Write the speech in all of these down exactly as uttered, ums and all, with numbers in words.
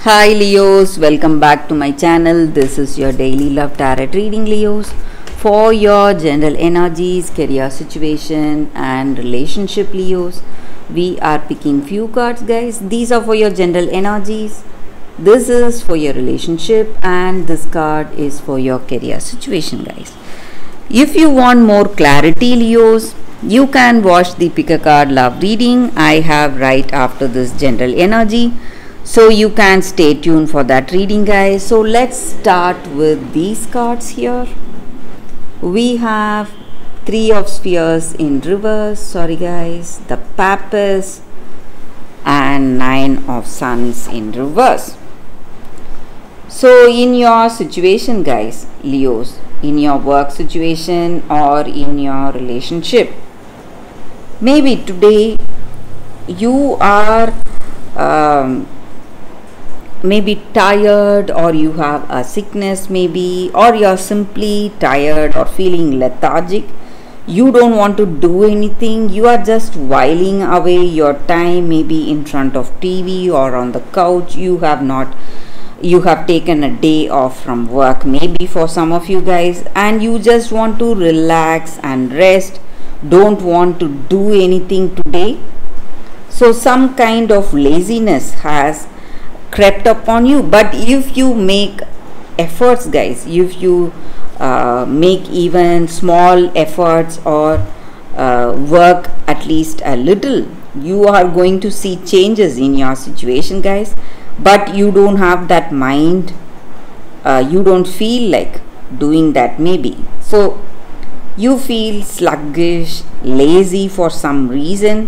Hi Leos, welcome back to my channel. This is your daily love tarot reading, Leos, for your general energies, career situation and relationship, Leos. We are picking few cards, guys. These are for your general energies. This is for your relationship and this card is for your career situation, guys. If you want more clarity, Leos, you can watch the pick a card love reading I have right after this general energy. So you can stay tuned for that reading, guys. So let's start with these cards here. We have Three of Spheres in reverse, sorry guys, the Papist and Nine of Suns in reverse. So in your situation, guys, Leos, in your work situation or in your relationship, maybe today you are um, maybe tired, or you have a sickness maybe, or you're simply tired or feeling lethargic. You don't want to do anything. You are just whiling away your time, maybe in front of T V or on the couch. You have not you have taken a day off from work, maybe for some of you guys, and you just want to relax and rest, don't want to do anything today. So some kind of laziness has crept upon you. But if you make efforts, guys, if you uh, make even small efforts or uh, work at least a little, you are going to see changes in your situation, guys. But you don't have that mind, uh, you don't feel like doing that maybe. So you feel sluggish, lazy for some reason,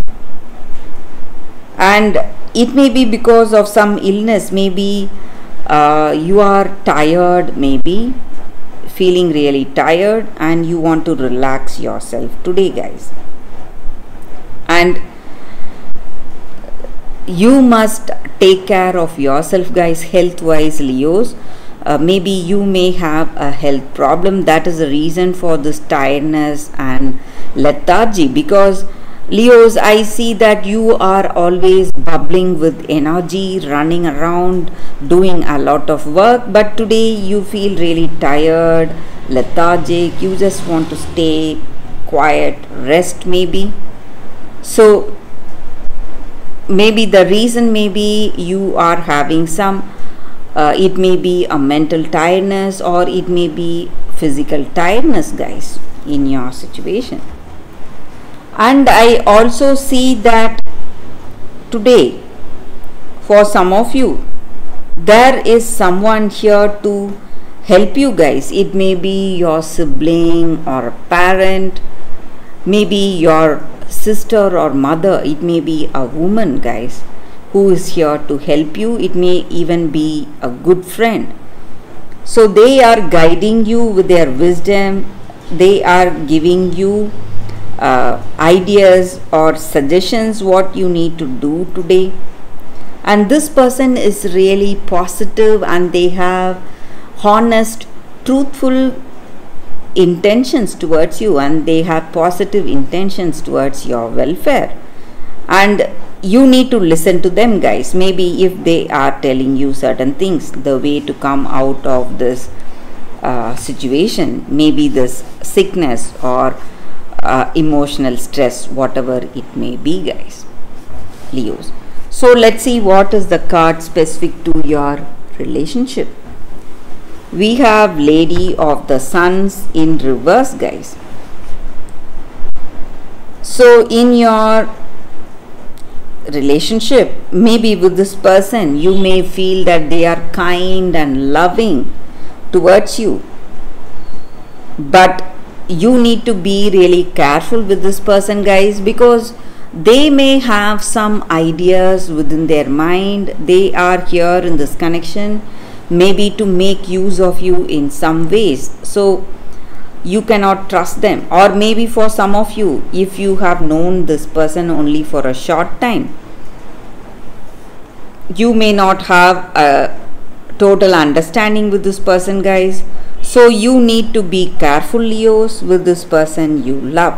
and it may be because of some illness. Maybe uh, you are tired, maybe feeling really tired, and you want to relax yourself today, guys. And you must take care of yourself, guys, health wise, Leos. Uh, maybe you may have a health problem. That is the reason for this tiredness and lethargy, because Leos, I see that you are always bubbling with energy, running around, doing a lot of work, but today you feel really tired, lethargic, you just want to stay quiet, rest maybe. So maybe the reason, maybe you are having some, uh, it may be a mental tiredness or it may be physical tiredness, guys, in your situation. And I also see that today, for some of you, there is someone here to help you, guys. It may be your sibling or a parent, maybe your sister or mother. It may be a woman, guys, who is here to help you. It may even be a good friend. So they are guiding you with their wisdom. They are giving you Uh, ideas or suggestions what you need to do today. And this person is really positive and they have honest, truthful intentions towards you, and they have positive intentions towards your welfare, and you need to listen to them, guys. Maybe if they are telling you certain things, the way to come out of this uh, situation, maybe this sickness or Uh, emotional stress, whatever it may be, guys, Leos. So let's see what is the card specific to your relationship. We have Lady of the Suns in reverse, guys. So in your relationship, maybe with this person, you may feel that they are kind and loving towards you, but you need to be really careful with this person, guys, because they may have some ideas within their mind. They are here in this connection maybe to make use of you in some ways, so you cannot trust them. Or maybe for some of you, if you have known this person only for a short time, you may not have a total understanding with this person, guys. So you need to be careful, Leos, with this person you love.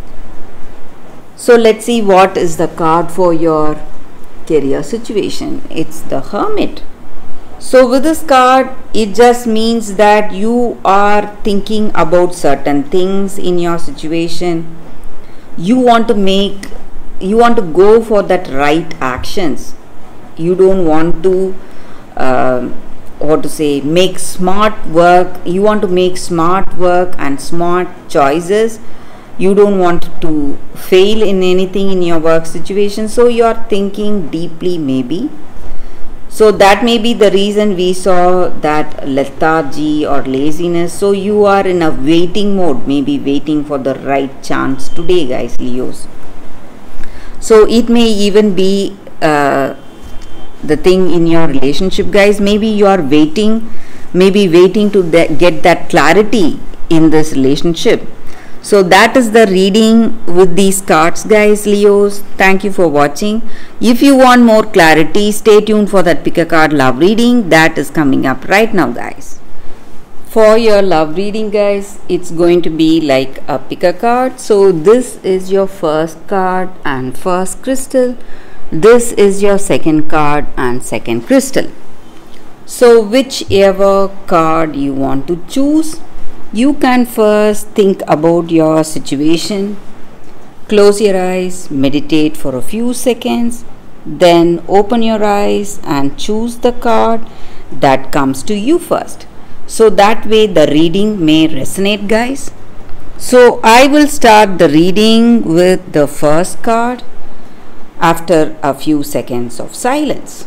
So let's see what is the card for your career situation. It's the Hermit. So with this card, it just means that you are thinking about certain things in your situation. You want to make, you want to go for that right actions. You don't want to, uh, what to say, make smart work. You want to make smart work and smart choices. You don't want to fail in anything in your work situation. So you are thinking deeply maybe. So that may be the reason we saw that lethargy or laziness. So you are in a waiting mode, maybe waiting for the right chance today, guys, Leos. So it may even be uh, the thing in your relationship, guys. Maybe you are waiting, maybe waiting to get that clarity in this relationship. So that is the reading with these cards, guys, Leos. Thank you for watching. If you want more clarity, stay tuned for that pick a card love reading that is coming up right now, guys. For your love reading, guys, it's going to be like a pick a card. So this is your first card and first crystal. This is your second card and second crystal. So whichever card you want to choose, you can first think about your situation, close your eyes, meditate for a few seconds, then open your eyes and choose the card that comes to you first. So that way the reading may resonate, guys. So I will start the reading with the first card after a few seconds of silence.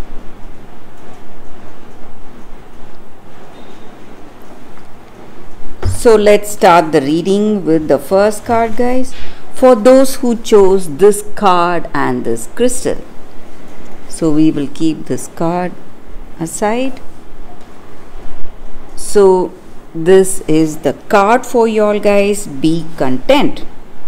So let's start the reading with the first card, guys. For those who chose this card and this crystal. So we will keep this card aside. So this is the card for y'all, guys. Be content.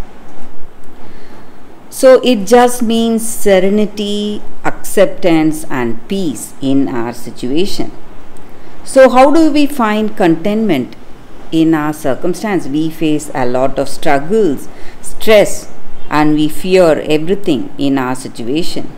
So it just means serenity, acceptance and peace in our situation. So how do we find contentment in our circumstance? We face a lot of struggles, stress, and we fear everything in our situation.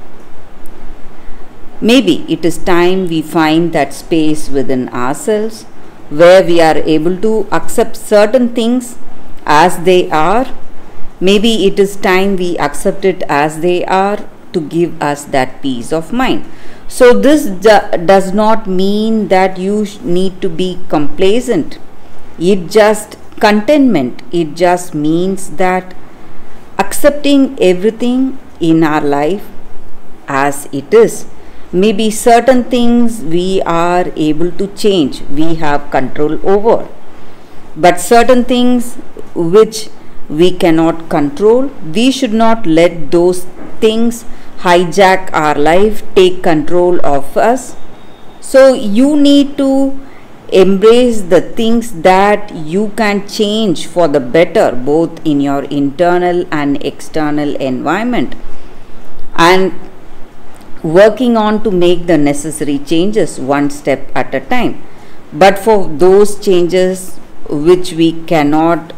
Maybe it is time we find that space within ourselves where we are able to accept certain things as they are. Maybe it is time we accept it as they are to give us that peace of mind. So this does not mean that you need to be complacent. It just contentment. It just means that accepting everything in our life as it is. Maybe certain things we are able to change, we have control over. But certain things which we cannot control, we should not let those things hijack our life, take control of us. So you need to embrace the things that you can change for the better, both in your internal and external environment, and working on to make the necessary changes one step at a time. But for those changes which we cannot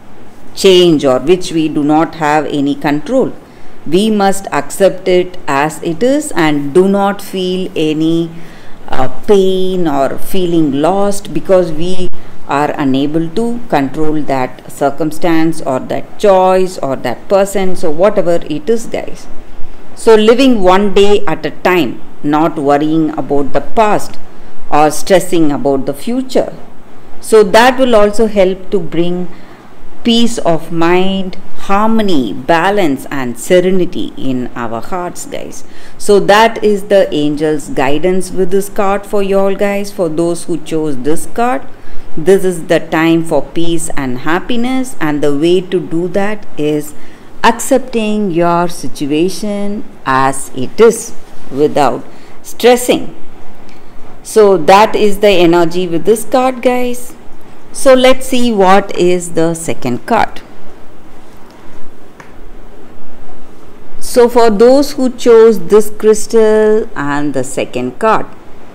change or which we do not have any control, we must accept it as it is and do not feel any uh, pain or feeling lost because we are unable to control that circumstance or that choice or that person. So whatever it is, guys. So living one day at a time, not worrying about the past or stressing about the future. So that will also help to bring peace of mind, harmony, balance and serenity in our hearts, guys. So that is the angel's guidance with this card for you all, guys. For those who chose this card, this is the time for peace and happiness, and the way to do that is accepting your situation as it is without stressing. So that is the energy with this card, guys. So let's see what is the second card. So for those who chose this crystal and the second card,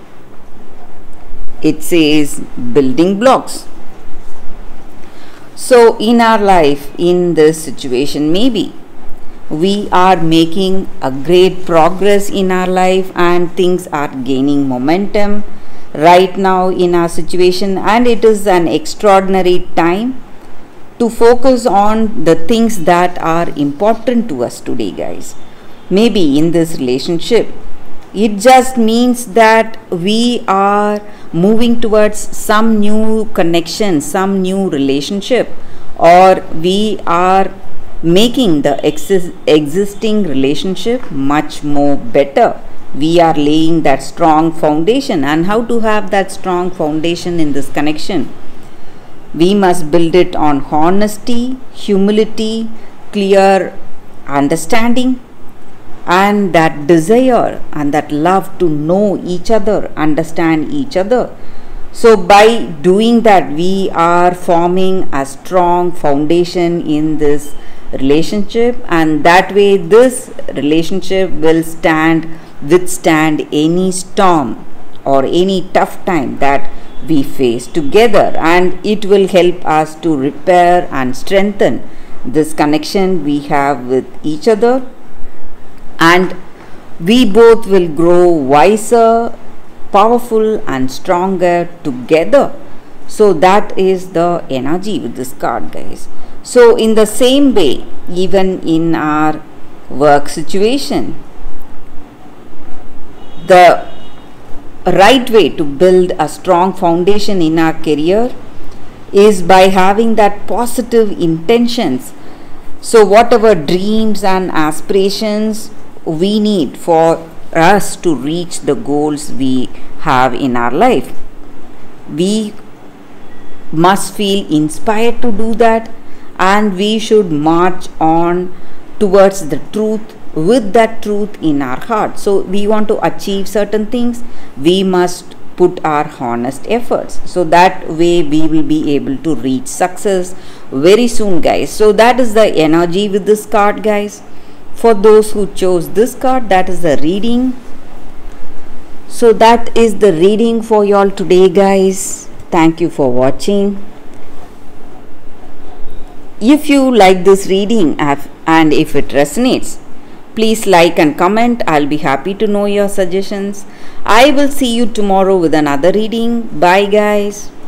it says building blocks. So in our life, in this situation, maybe we are making a great progress in our life and things are gaining momentum right now in our situation, and it is an extraordinary time to focus on the things that are important to us today, guys. Maybe in this relationship, it just means that we are moving towards some new connection, some new relationship, or we are making the exis- existing relationship much more better. We are laying that strong foundation. And how to have that strong foundation in this connection? We must build it on honesty, humility, clear understanding, and that desire and that love to know each other, understand each other. So by doing that, we are forming a strong foundation in this relationship, and that way this relationship will stand withstand any storm or any tough time that we face together, and it will help us to repair and strengthen this connection we have with each other, and we both will grow wiser, powerful and stronger together. So that is the energy with this card, guys. So in the same way, even in our work situation, the right way to build a strong foundation in our career is by having that positive intentions. So whatever dreams and aspirations we need for us to reach the goals we have in our life, we must feel inspired to do that, and we should march on towards the truth with that truth in our heart. So we want to achieve certain things, we must put our honest efforts, so that way we will be able to reach success very soon, guys. So that is the energy with this card, guys. For those who chose this card, that is the reading. So that is the reading for y'all today, guys. Thank you for watching. If you like this reading and if it resonates, please like and comment. I'll be happy to know your suggestions. I will see you tomorrow with another reading. Bye, guys.